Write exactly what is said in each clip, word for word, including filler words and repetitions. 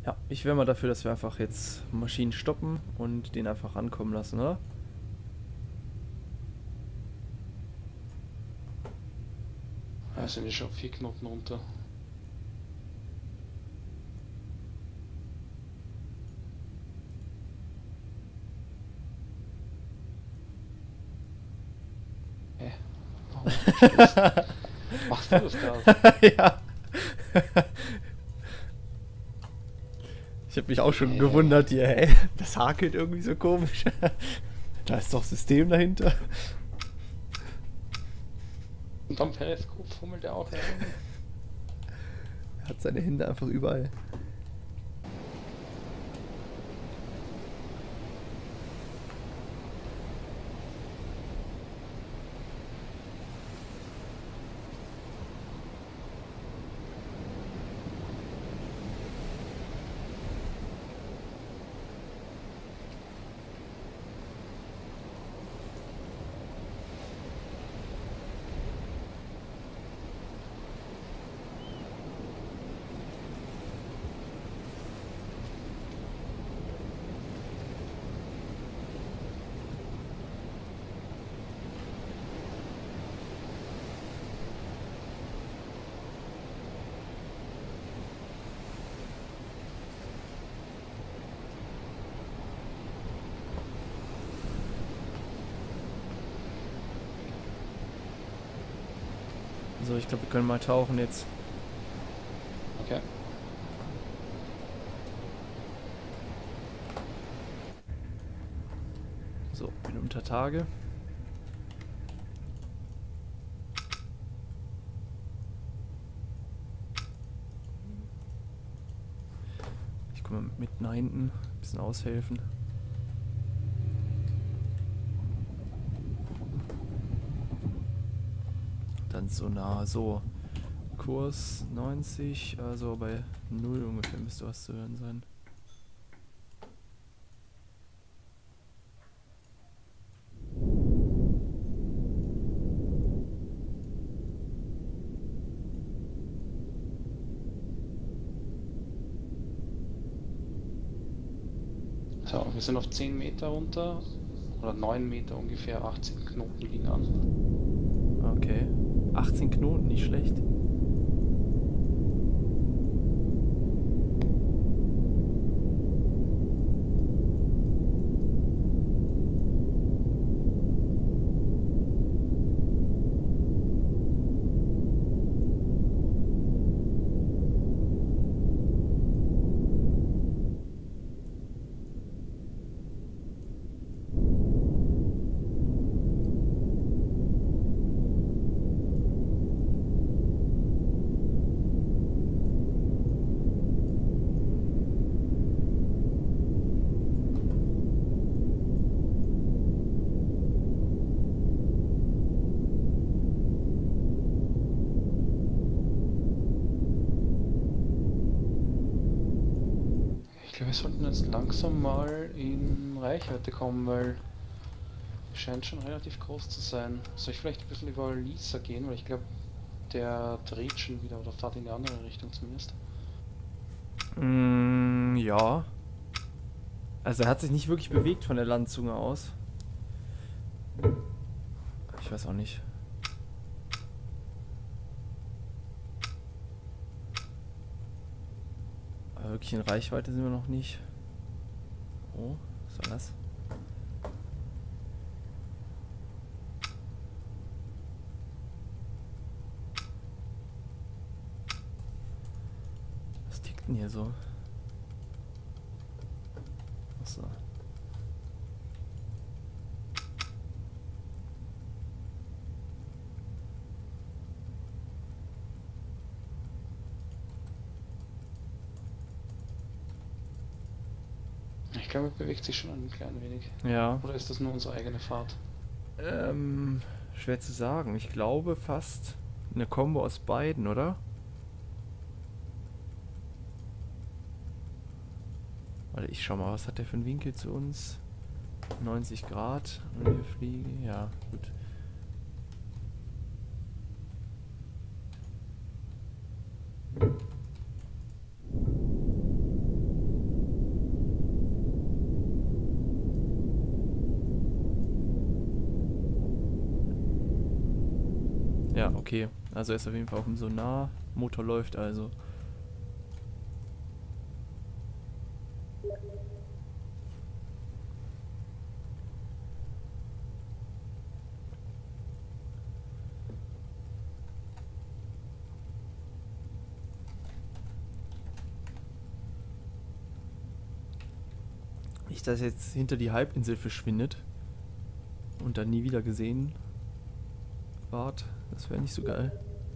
Ja, ich wäre mal dafür, dass wir einfach jetzt Maschinen stoppen und den einfach rankommen lassen, oder? Ja, sind ja schon vier Knoten runter. Hä? Warum stehst du? Machst du das gerade? Ja. Ich habe mich auch schon Hä? gewundert hier, hey, das hakelt irgendwie so komisch. Da ist doch System dahinter. Und am Periskop fummelt er auch herum. Er hat seine Hände einfach überall. So, ich glaube, wir können mal tauchen jetzt. Okay. So, bin unter Tage. Ich komme mit nach hinten, ein bisschen aushelfen. Dann so nah, so. Kurs neunzig, also bei null ungefähr müsste was zu hören sein. So, wir sind auf zehn Meter runter. Oder neun Meter ungefähr, achtzehn Knoten liegen an. Okay. achtzehn Knoten, nicht schlecht. Ich glaube, wir sollten jetzt langsam mal in Reichweite kommen, weil scheint schon relativ groß zu sein. Soll ich vielleicht ein bisschen über Lisa gehen, weil ich glaube, der dreht schon wieder oder fährt in die andere Richtung zumindest. Mm, ja. Also er hat sich nicht wirklich bewegt von der Landzunge aus. Ich weiß auch nicht. Aber wirklich in Reichweite sind wir noch nicht. Oh, was war das? Was tickt denn hier so? Achso. Ich glaube, er bewegt sich schon ein klein wenig. Ja. Oder ist das nur unsere eigene Fahrt? Ähm, schwer zu sagen. Ich glaube fast eine Kombo aus beiden, oder? Warte, ich schau mal, was hat der für einen Winkel zu uns? neunzig Grad und wir fliegen. Ja, gut. Okay, also er ist auf jeden Fall auf dem Sonar. Motor läuft also. Nicht, dass er jetzt hinter die Halbinsel verschwindet und dann nie wieder gesehen ward. Das wäre nicht so geil.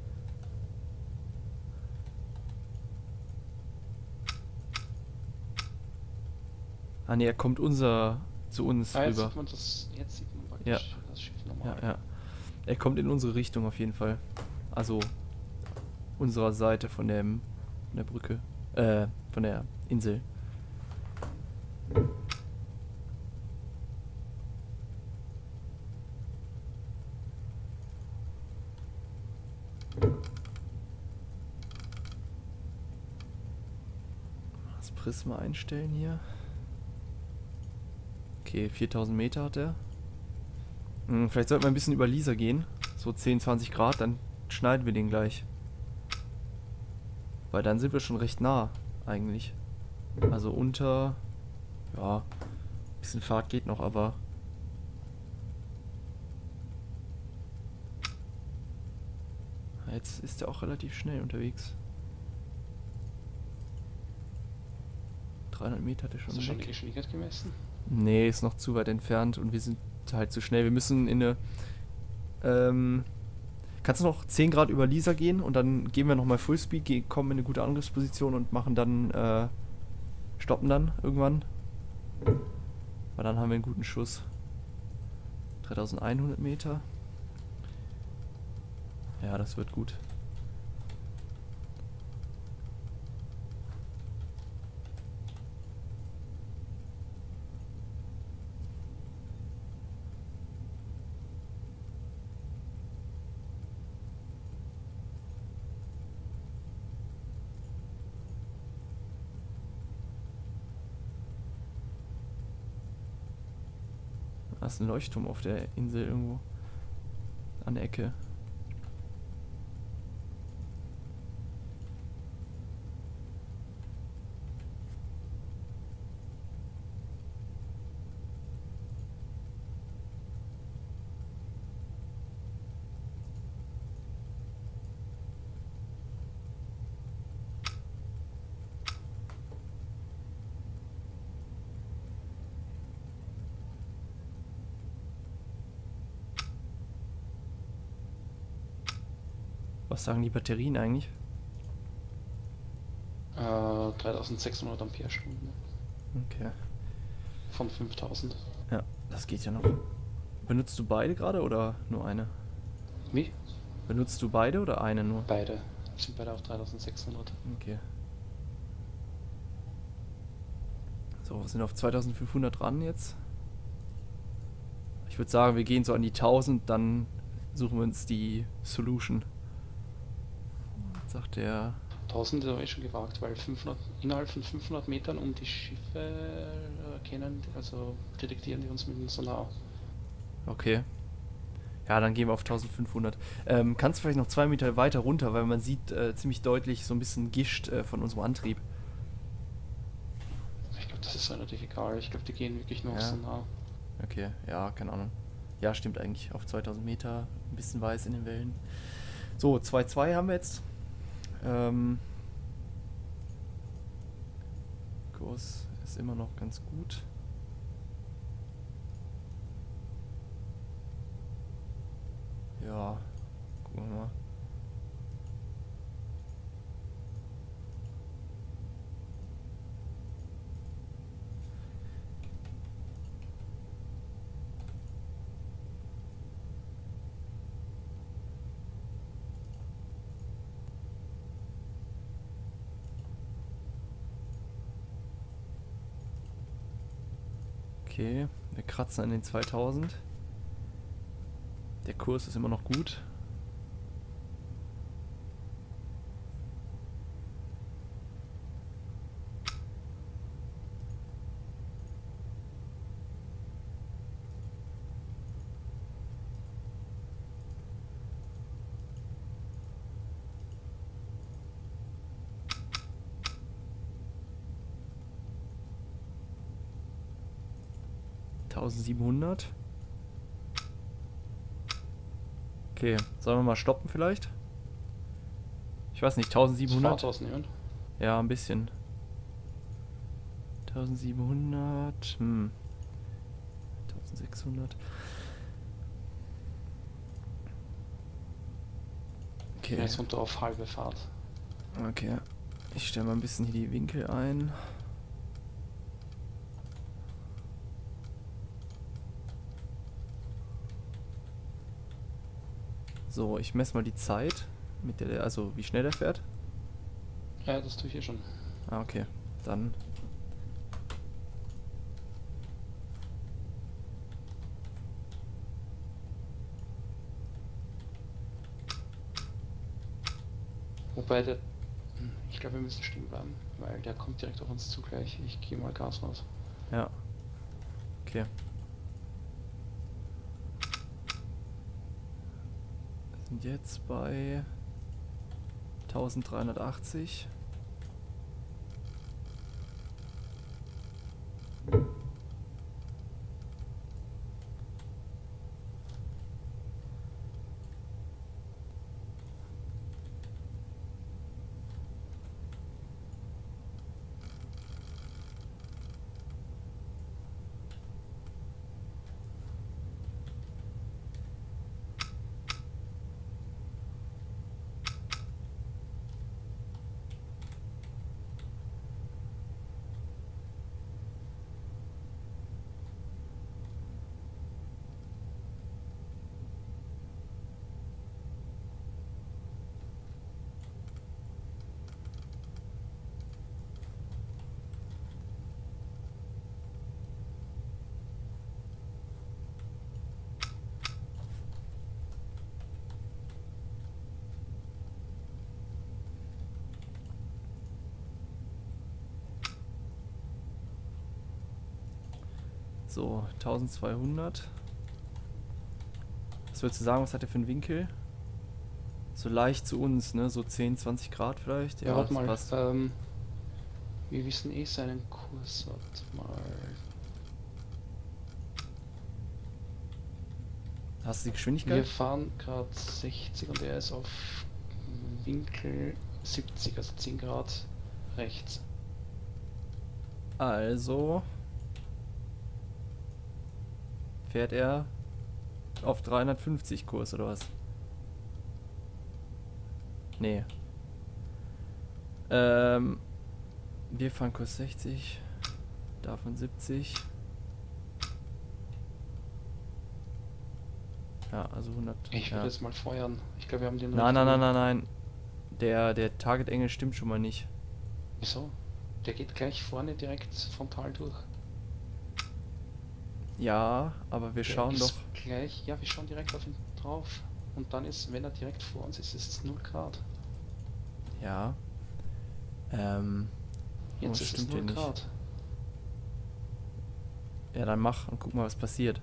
Ah ne, er kommt unser zu uns Ah, jetzt rüber. sieht man das, jetzt sieht man Ja. praktisch das Schiff normal. Ja, ja. Er kommt in unsere Richtung auf jeden Fall. Also unserer Seite von dem von der Brücke. Äh, von der Insel. Das Prisma einstellen hier. Okay, viertausend Meter hat er. Hm, vielleicht sollten wir ein bisschen über Lisa gehen. So zehn, zwanzig Grad, dann schneiden wir den gleich. Weil dann sind wir schon recht nah, eigentlich. Also unter... Ja, ein bisschen Fahrt geht noch, aber... Jetzt ist er auch relativ schnell unterwegs. dreihundert Meter hat er schon. Hast du schon die weg. Geschwindigkeit gemessen? Nee, ist noch zu weit entfernt und wir sind halt zu schnell. Wir müssen in eine... Ähm, kannst du noch zehn Grad über Lisa gehen und dann gehen wir nochmal Fullspeed, ge- kommen in eine gute Angriffsposition und machen dann... Äh, stoppen dann irgendwann. Weil dann haben wir einen guten Schuss. dreitausendeinhundert Meter. Ja, das wird gut. Da ist ein Leuchtturm auf der Insel irgendwo. An der Ecke. Was sagen die Batterien eigentlich? Äh, dreitausendsechshundert Ampere-Stunden Okay. von fünftausend. Ja, das geht ja noch. Benutzt du beide gerade oder nur eine? Wie? Benutzt du beide oder eine nur? Beide. Sind beide auf dreitausendsechshundert. Okay. So, wir sind auf zweitausendfünfhundert dran jetzt. Ich würde sagen, wir gehen so an die tausend, dann suchen wir uns die Solution. Sagt der... tausend ist aber eh schon gewagt, weil fünfhundert, innerhalb von fünfhundert Metern um die Schiffe erkennen, also detektieren die uns mit dem Sonar. Okay. Ja, dann gehen wir auf eintausendfünfhundert. Ähm, kannst du vielleicht noch zwei Meter weiter runter, weil man sieht äh, ziemlich deutlich so ein bisschen Gischt äh, von unserem Antrieb. Ich glaube, das ist relativ egal. Ich glaube, die gehen wirklich nur Ja. auf Sonar. Okay, ja, keine Ahnung. Ja, stimmt eigentlich. Auf zweitausend Meter, ein bisschen weiß in den Wellen. So, zwei Komma zwei haben wir jetzt. Ähm, Kurs ist immer noch ganz gut. Ja, gucken wir mal. Okay, wir kratzen an den zweitausend. Der Kurs ist immer noch gut. tausendsiebenhundert. Okay, sollen wir mal stoppen vielleicht? Ich weiß nicht, tausendsiebenhundert? Das Fahrthaus nehmen. Ja, ein bisschen. tausendsiebenhundert, hm. eintausendsechshundert. Okay. Jetzt runter auf halbe Fahrt. Okay. Ich stelle mal ein bisschen hier die Winkel ein. So, ich messe mal die Zeit, mit der der, also wie schnell der fährt. Ja, das tue ich hier schon. Ah, okay. Dann. Wobei der... Hm, ich glaube, wir müssen stehen bleiben, weil der kommt direkt auf uns zu gleich. Ich gehe mal Gas raus. Ja. Okay. Wir sind jetzt bei eintausenddreihundertachtzig. So, eintausendzweihundert. Was würdest du sagen, was hat der für einen Winkel? So leicht zu uns, ne? So zehn, zwanzig Grad vielleicht? Ja, warte das mal. passt. Ähm, wir wissen eh seinen Kurs. Warte mal. Hast du die Wir Geschwindigkeit? fahren gerade sechzig und er ist auf Winkel siebzig, also zehn Grad rechts. Also fährt er auf dreihundertfünfzig Kurs oder was? Nee. Ähm, wir fahren Kurs sechzig, davon siebzig. Ja, also hundert. Ich würde ja. jetzt mal feuern. Ich glaube, wir haben den Nein, nein, nein, richtigen- nein, nein. Der, der Target-Engel stimmt schon mal nicht. Wieso? Der geht gleich vorne direkt frontal durch. Ja, aber wir Der schauen ist doch. gleich, ja, wir schauen direkt auf ihn drauf. Und dann ist, wenn er direkt vor uns ist, ist es null Grad. Ja. Ähm. Jetzt Oh, ist es stimmt hier null nicht. Grad. Ja, dann mach und guck mal, was passiert.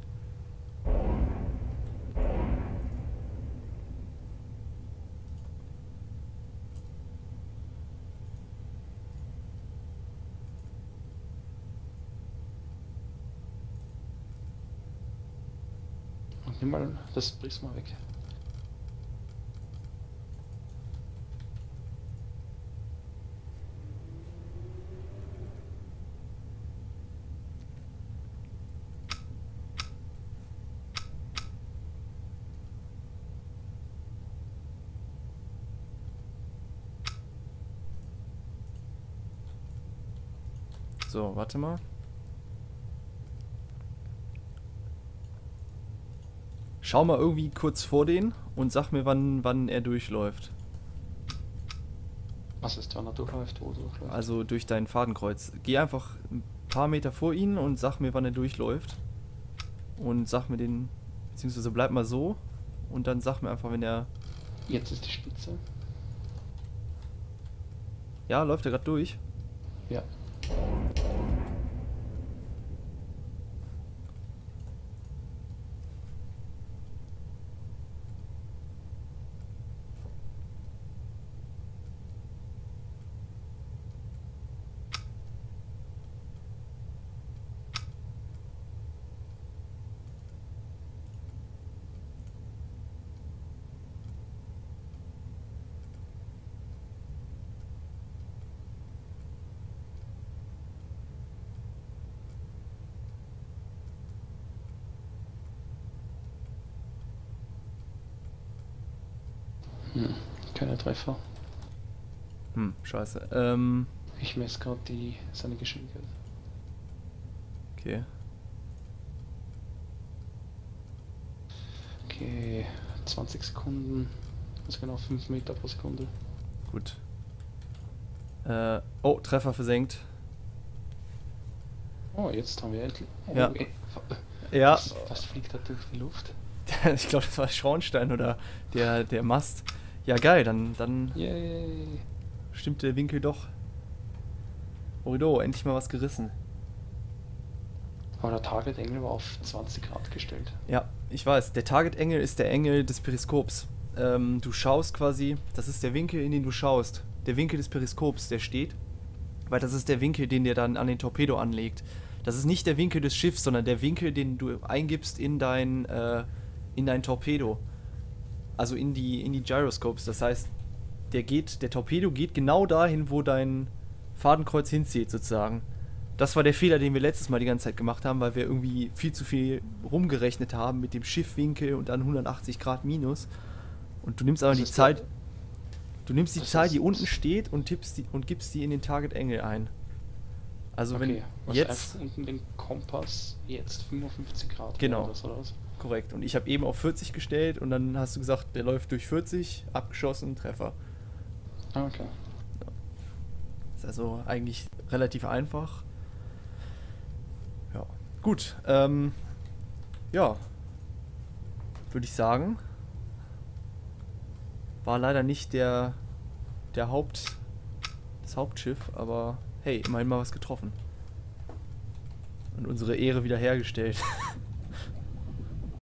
Und nimm mal das Prisma weg. So, warte mal. Schau mal irgendwie kurz vor den und sag mir, wann, wann er durchläuft. Was ist, wenn er durchläuft, wo er durchläuft? Also durch dein Fadenkreuz. Geh einfach ein paar Meter vor ihn und sag mir, wann er durchläuft. Und sag mir den, beziehungsweise bleib mal so und dann sag mir einfach, wenn er... Jetzt ist die Spitze. Ja, läuft er gerade durch? Ja. Keine Treffer. Hm, scheiße. Ähm, Ich messe gerade die seine Geschwindigkeit. okay. Okay, zwanzig Sekunden. Also genau fünf Meter pro Sekunde. Gut. Äh, oh, Treffer versenkt. Oh, jetzt haben wir endlich. Oh, Ja. ey, Ja, was, was fliegt da durch die Luft? ich glaube, das war Schornstein oder der, der Mast. Ja, geil, dann, dann Yay! stimmt der Winkel doch. Orido, endlich mal was gerissen. Aber der Target-Engel war auf zwanzig Grad gestellt. Ja, ich weiß, der Target-Engel ist der Engel des Periskops. Ähm, du schaust quasi, das ist der Winkel, in den du schaust. Der Winkel des Periskops, der steht, weil das ist der Winkel, den der dann an den Torpedo anlegt. Das ist nicht der Winkel des Schiffs, sondern der Winkel, den du eingibst in dein, äh, in dein Torpedo. Also in die, in die Gyroscopes. Das heißt, der geht, der Torpedo geht genau dahin, wo dein Fadenkreuz hinzieht, sozusagen. Das war der Fehler, den wir letztes Mal die ganze Zeit gemacht haben, weil wir irgendwie viel zu viel rumgerechnet haben mit dem Schiffwinkel und dann hundertachtzig Grad minus. Und du nimmst aber Das die ist Zeit, der- du nimmst die das Zahl, ist- die unten steht und tippst die und gibst die in den Target-Engel ein. Also Okay, wenn also jetzt, einfach unten den Kompass jetzt fünfundfünfzig Grad. Genau. Oder, das, oder was? korrekt. Und ich habe eben auf vierzig gestellt und dann hast du gesagt, der läuft durch vierzig, abgeschossen, Treffer. Ah, okay. Ist also eigentlich relativ einfach. Ja, gut. Ähm, ja, würde ich sagen, war leider nicht der, der Haupt, das Hauptschiff, aber hey, immerhin mal was getroffen. Und unsere Ehre wiederhergestellt.